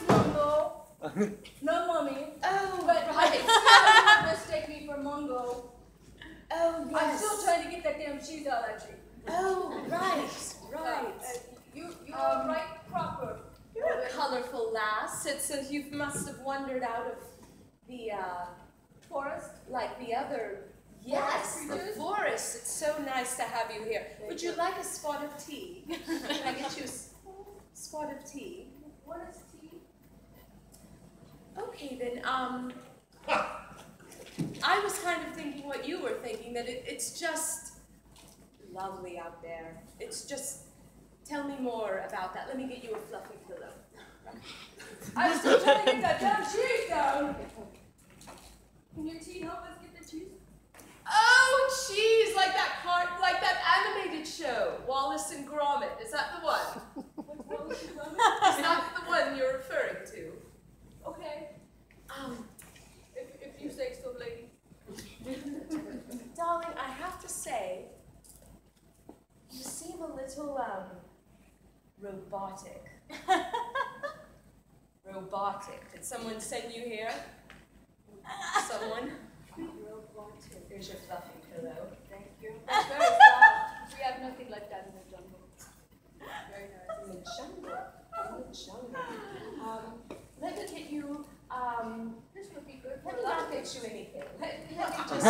Mungo. No, Mummy. Oh, But right. don't mistake me for Mungo. Oh, yes. I'm still trying to get that damn cheese out of that tree. Oh, right, right. You're right proper. You're a colorful lass. It's as you must have wandered out of the Forest. like the other. Yes, the forest. It's so nice to have you here. Would you like a spot of tea? Can I get you a spot of tea? What is tea? Okay, then, I was kind of thinking what you were thinking, that it's just lovely out there. It's just, tell me more about that. Let me get you a fluffy pillow. I'm still trying to get that damn cheese down. Can your tea help us get the cheese? Oh, cheese, like that animated show, Wallace and Gromit. Is that the one? What's Wallace and Gromit? Is that the one you're referring to? Okay. If you say so, lady. Darling, I have to say, you seem a little, robotic. Robotic. Did someone send you here? Someone? Robotic. Here's your fluffy pillow. Thank you. That's very soft. We have nothing like that in the jungle. Very nice. In the jungle. In the jungle. Let me get you, This would be good for let me a lot not of get things. you anything. Let me just,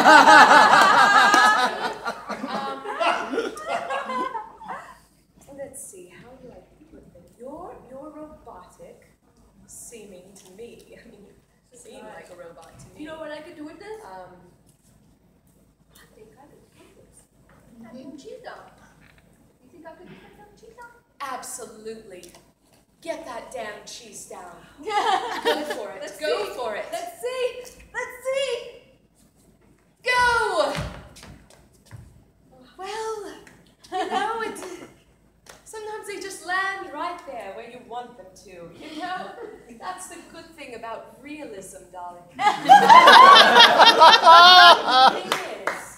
let's see, how do I put them? You're robotic, seeming to me. I mean, you seem like a robot to me. You know what I could do with this? I think I could put this. Have some cheese down. You think I could get some cheese down? Absolutely. Get that damn cheese down. Yeah. Go for it. Let's Go see. for it. Let's see. Let's see. Go! Well, you know, sometimes they just land right there where you want them to. You know, that's the good thing about realism, darling. The thing is,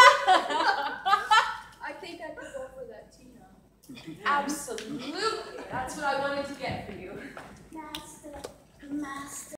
I think I could go for that tea now. absolutely, that's what I wanted to get for you. Master, master.